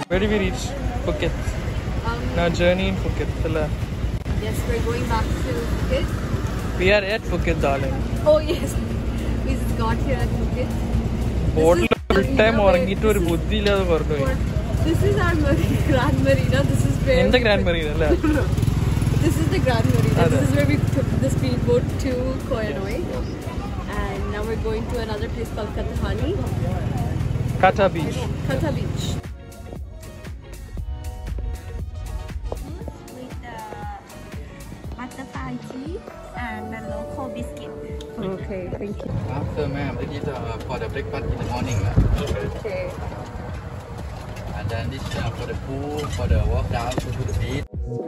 Where did we reach? Phuket. Now journey in Phuket. Yes, we're going back to Phuket. We are at Phuket, darling. Oh yes, we just got here at Phuket. Boat full time orangittu oru buddhi illada pornu. This is our Grand Marina. This is where. In the Grand Marina, alla. This is the Grand Marina. This is where we took the speedboat to Koh Samui. And now we're going to another place called Katathani. Kata Beach. Kata Beach. With butterfly cheese and the local biscuit. Okay, thank you. After ma'am, this is for the breakfast in the morning. Okay. And then this for the pool, for the walk down to the beach.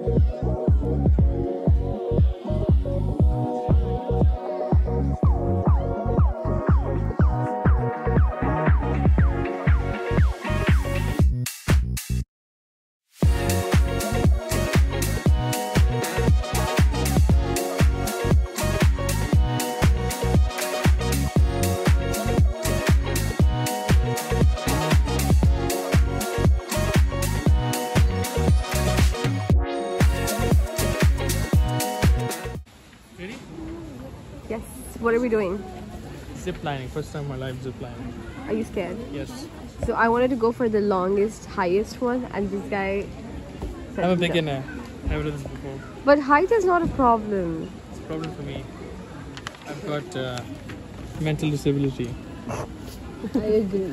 Yes. What are we doing? Zip lining. First time in my life zip lining. Are you scared? Yes. So I wanted to go for the longest, highest one, and this guy said I'm a no. beginner. I've done this before. But height is not a problem. It's a problem for me. I've got mental disability. I agree.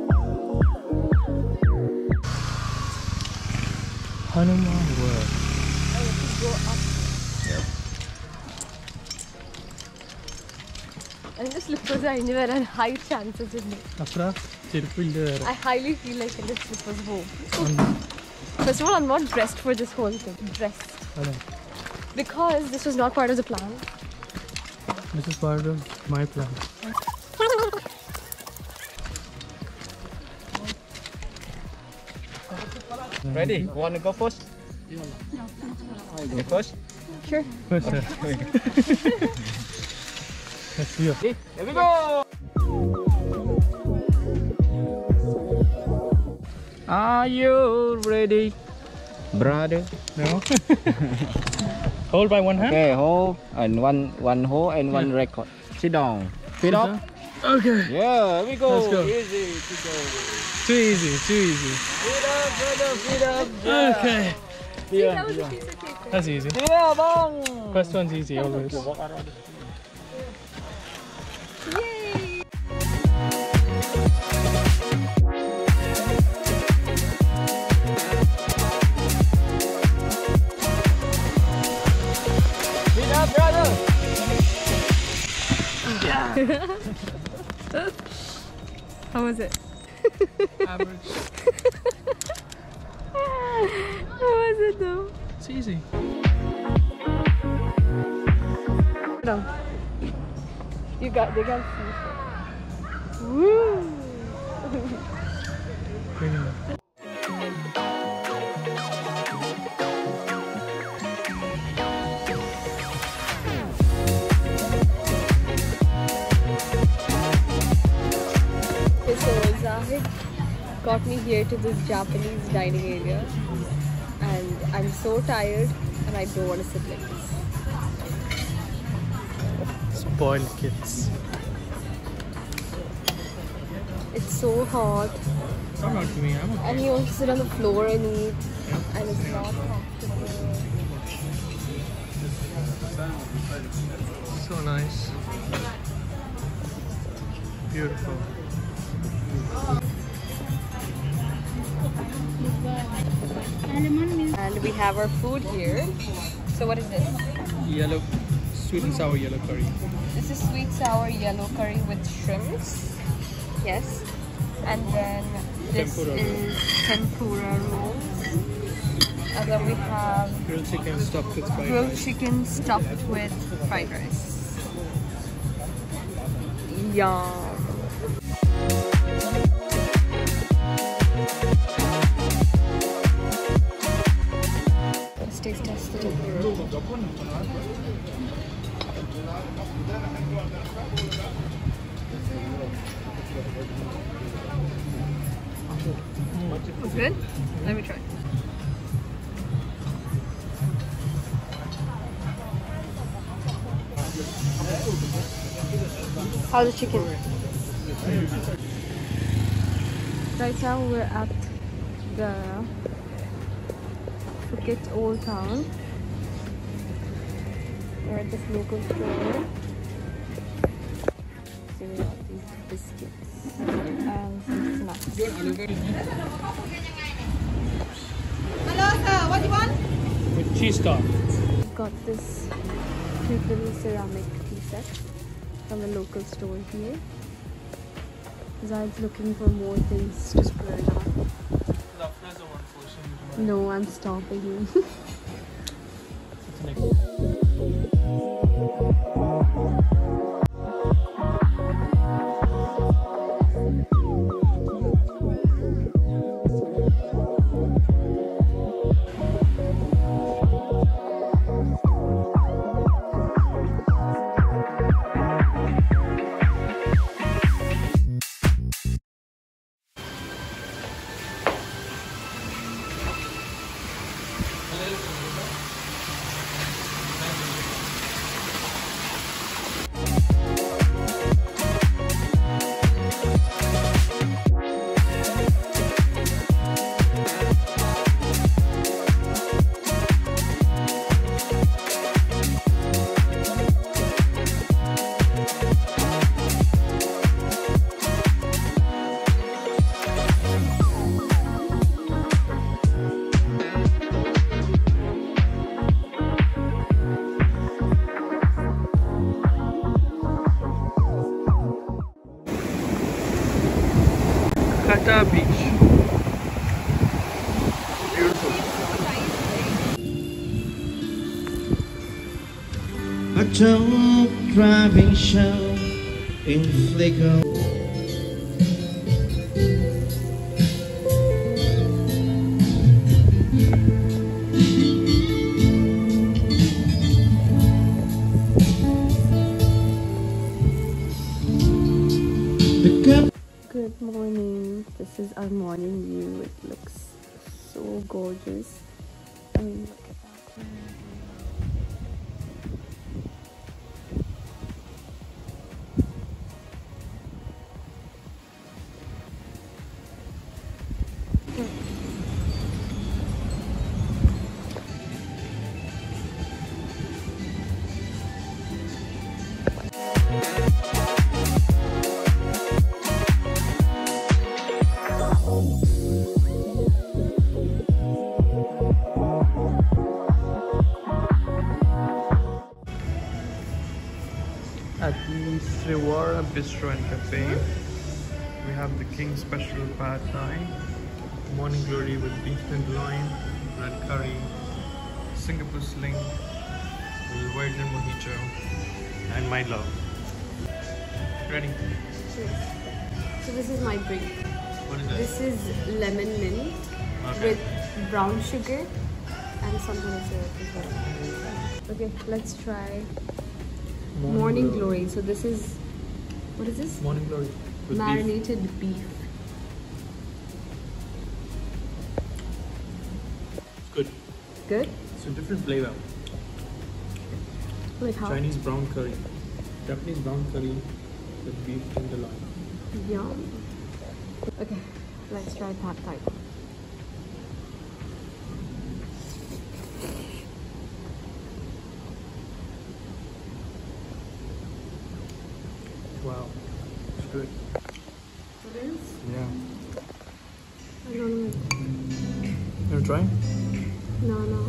Hanuman World. Go up. And the slippers are anywhere and high chances in it. I highly feel like the slippers home. First of all, I'm not dressed for this whole thing. Dressed. Because this was not part of the plan. This is part of my plan. Ready? Want to go first? You first? Sure. Let's see. Here we go! Are you ready, brother? No. Hold by one hand. Okay, hold and one hold and one record. Sit down. Feet up. Okay. Yeah, here we go. Let's go. Easy to go. Too easy. Too easy. Feet up, brother. Feet up. Yeah. Okay. Yeah. That was a piece of cake. That's easy. Yeah, bang. First one's easy always. Yay! Feet up, brother. How was it? Average. How was it though? It's easy. No. They got see. Woo! So Zahid got me here to this Japanese dining area and I'm so tired and I don't want to sit like this. Spoiled kids. It's so hot. Come on to me. I'm okay. And he wants to sit on the floor and eat and it's not comfortable. So nice. Beautiful. And we have our food here. So what is this? Yellow, sweet and sour yellow curry. This is sweet sour yellow curry with shrimps. Yes. And then this Tempura roll. is tempura rolls. And then we have Grilled chicken stuffed with fried grilled rice. chicken stuffed with fried rice. Yum. Let's taste test it. It's good? Let me try. How's the chicken? Right now we're at the Phuket Old Town. We're at this local store. So we got these biscuits and some snacks. Hello sir, what do you want? With cheese top. We've got this cute little ceramic tea set from a local store here. Zai's looking for more things to splurge on. No, I'm stopping you. Kata Beach. Beautiful. A tow driving show in Flickr. Good morning. This is our morning view. It looks so gorgeous. I mean, look at that. At the Sriwara Bistro and Cafe, we have the King Special Pad Thai, Morning Glory with beef tenderloin, red curry, Singapore Sling, Virgin Mojito, and my love. Ready? Cheers. So this is my drink. What is it? This is lemon mint Okay. with brown sugar and something else. Okay, let's try Morning Glory. So this is, what is this? Morning Glory with beef. Marinated beef. It's good. Good? It's a different flavor. Like how? Chinese brown curry, Japanese brown curry with beef tenderloin. Yum. Okay, let's try pad thai. Wow, it's good. It is? Yeah. I don't know. You wanna try? No.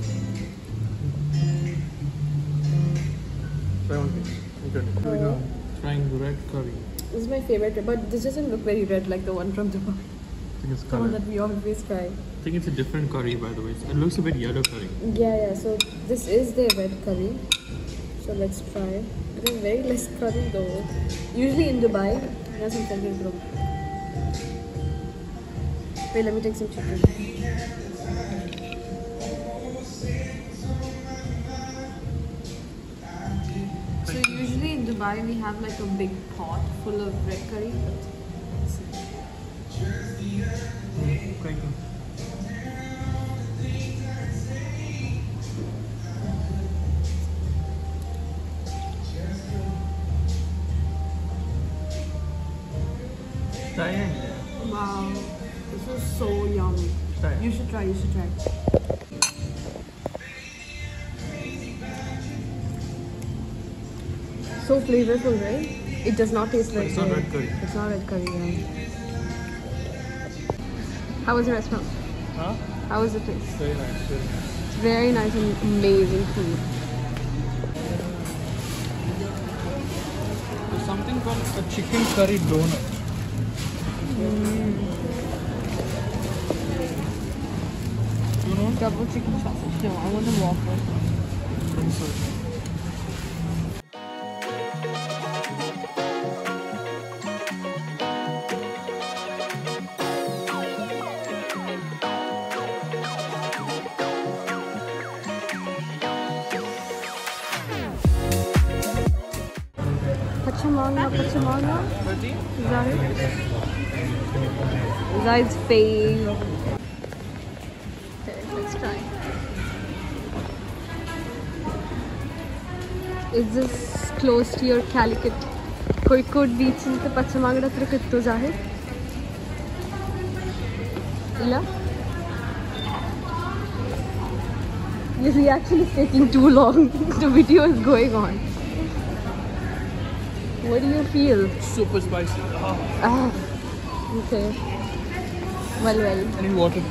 Try one piece. Okay. Here we go. Trying the red curry. This is my favorite, but this doesn't look very red like the one from Dubai. I think it's The one color. that we always try. I think it's a different curry, by the way. It looks a bit yellow curry. Yeah. So this is the red curry. So let's try. It is very less curry though. Usually in Dubai, there's some second group. Wait, let me take some chicken. So usually in Dubai we have like a big pot full of red curry. Quite good. Wow, this is so yummy. You should try. So flavorful, right? It does not taste like. It's not red curry. It's not red curry. Yeah. How was the restaurant? Huh? How was the place? Very nice. It's very nice and amazing food. There's something called a chicken curry donut. You know? Double chicken sausage. No, I want the waffle. Pachamanga. Is that it? Zahid's fave. Okay, let's try. Is this close to your Calicut? Koikot beach in the Pachamanga Trakitto Zahid? Illa? This reaction is taking too long. The video is going on. What do you feel? Super spicy. Ah, okay. Well. I need water.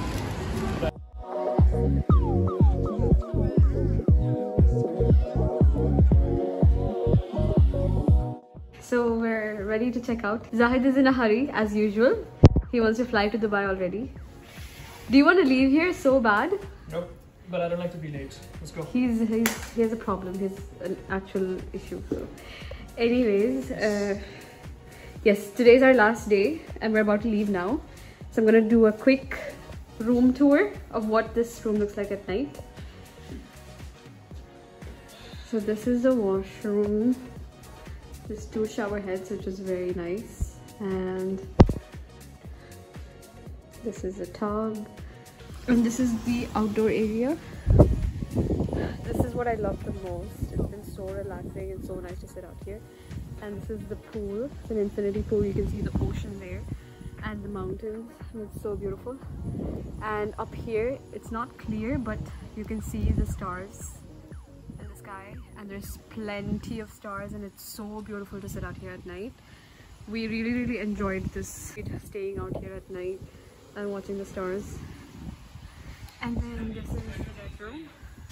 So we're ready to check out. Zahid is in a hurry as usual. He wants to fly to Dubai already. Do you want to leave here so bad? Nope. But I don't like to be late. Let's go. He has a problem. He has an actual issue. So. Anyways, yes, today's our last day and we're about to leave now. So I'm gonna do a quick room tour of what this room looks like at night. So this is the washroom. There's 2 shower heads, which is very nice. And this is a tub. And this is the outdoor area. This is what I love the most. It's been so relaxing and so nice to sit out here. And this is the pool. It's an infinity pool. You can see the ocean there and the mountains. It's so beautiful. And up here, it's not clear, but you can see the stars in the sky. And there's plenty of stars and it's so beautiful to sit out here at night. We really enjoyed this, staying out here at night and watching the stars. And then this is the bedroom.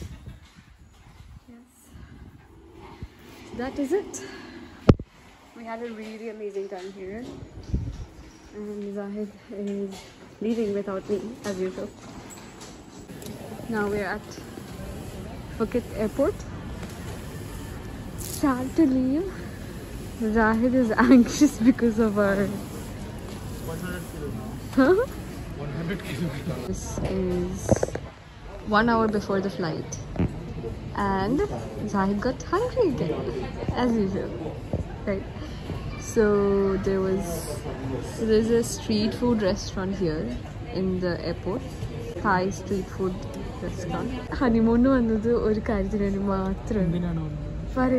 That is it. We had a really amazing time here and Zahid is leaving without me as usual. Now we're at Phuket Airport. Sad to leave. Zahid is anxious because of our 100 kilometers. Huh? 100 kilometers. This is 1 hour before the flight. And Zahid got hungry again, as usual, right? So there's a street food restaurant here in the airport, Thai street food restaurant. Honeymoon vannathu oru karyathinu maatram. What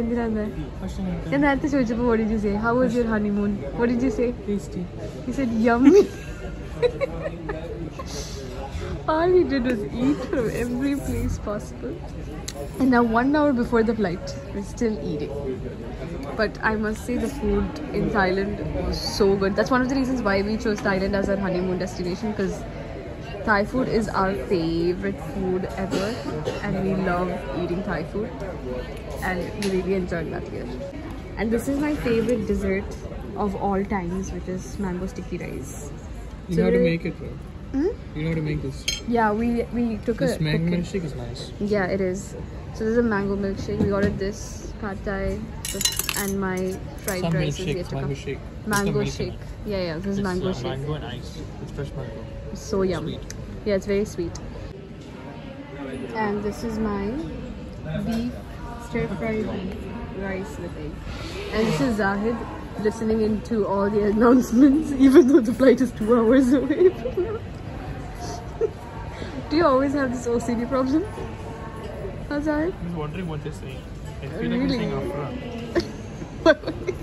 did you say? How was your honeymoon? What did you say? Tasty. He said yummy. All he did was eat from every place possible. And now 1 hour before the flight, we're still eating. But I must say the food in Thailand was so good. That's one of the reasons why we chose Thailand as our honeymoon destination, because Thai food is our favorite food ever and we love eating Thai food and we really enjoyed that here. And this is my favorite dessert of all times, which is mango sticky rice. You know how to make it, bro. You know how to make this? Yeah, we took this mango milkshake is nice. Yeah, it is. So this is a mango milkshake. We ordered this, pad thai, and my fried Some rice is milkshake, yet to come. mango shake. Mango shake. Yeah, this is mango shake. Mango and ice. It's fresh mango. It's so yummy. Sweet. Yeah, it's very sweet. And this is my beef stir-fried rice with egg. And this is Zahid listening into all the announcements, even though the flight is 2 hours away from now. Do you always have this OCD problem? Huh, Zahid? I was wondering what they're saying. I feel Really? like they're saying Afra.